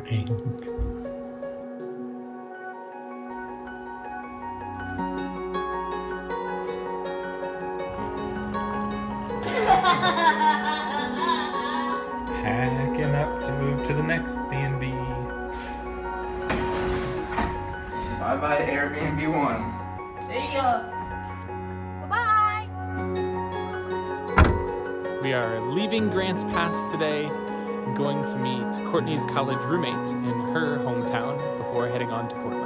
morning. Packing up to move to the next B&B. Bye-bye Airbnb 1. See ya. Bye-bye. We are leaving Grants Pass today and going to meet Courtney's college roommate in her hometown before heading on to Portland.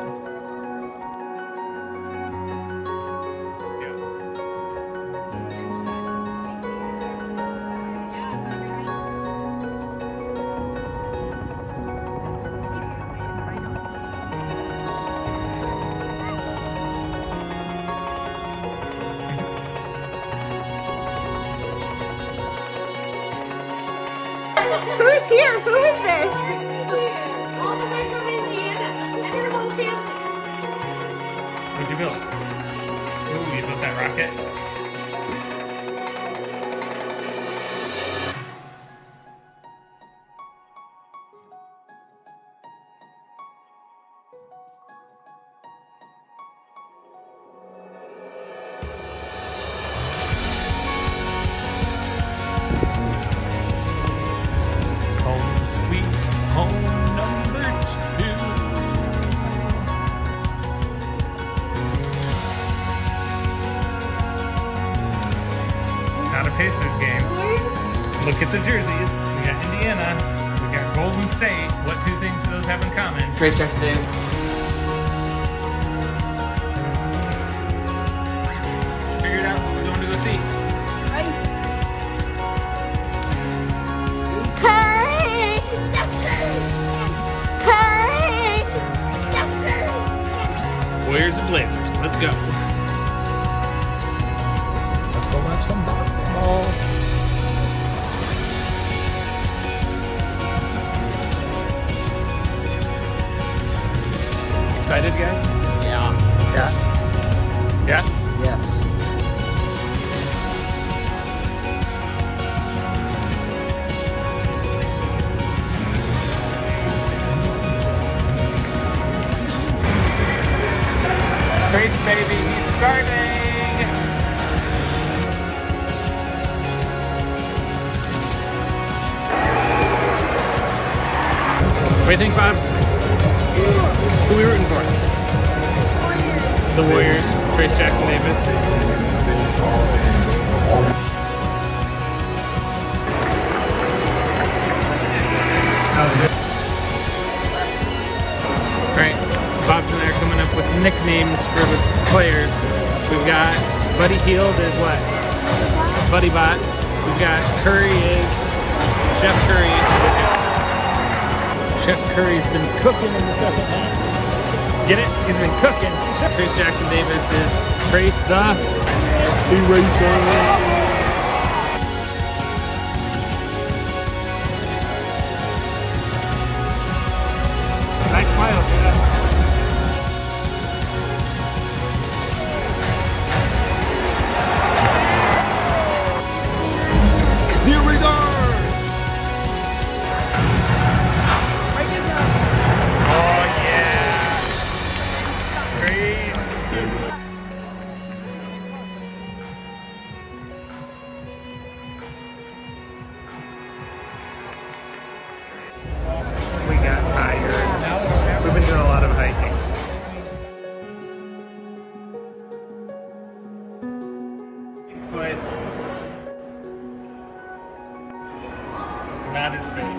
Who's here? Who is this? All the way from Indiana. And her whole family. What'd you build? Ooh, you built that rocket? Home number 2. Not a Pacers game. Look at the jerseys. We got Indiana. We got Golden State. What 2 things do those have in common? Trayce Jackson Davis. Figured out what we're going to go see. Warriors and Blazers. Let's go. Let's go watch some basketball. Excited, guys? Yeah. Yeah. Yeah? Yes. Trayce, baby, he's starting! What do you think, Bobs? Who are we rooting for? The Warriors. Trayce Jackson Davis. Alright, Bob's and I are coming up with nicknames for the players. We've got Buddy Hield is what? Buddy Bot. We've got Curry is Chef Curry. Chef Curry's been cooking in the second half. Get it? He's been cooking. Trayce Jackson Davis is Trayce the Eraser. Nice smile. Here we go! Oh yeah! Great! We got tired. We've been doing a lot of hiking. Bigfoot. Not as big.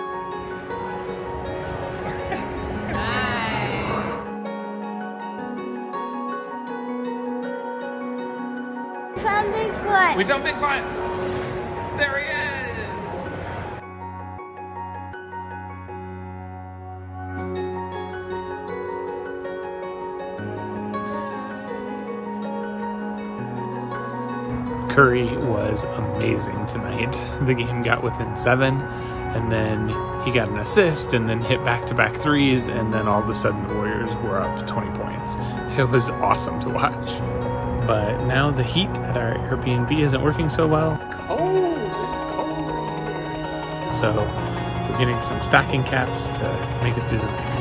Found Bigfoot. We found Bigfoot! There he is! Curry was amazing tonight. The game got within 7, and then he got an assist, and then hit back-to-back threes, and then all of a sudden the Warriors were up 20 points. It was awesome to watch. But now the heat at our Airbnb isn't working so well. It's cold. It's cold. So getting some stocking caps to make it through the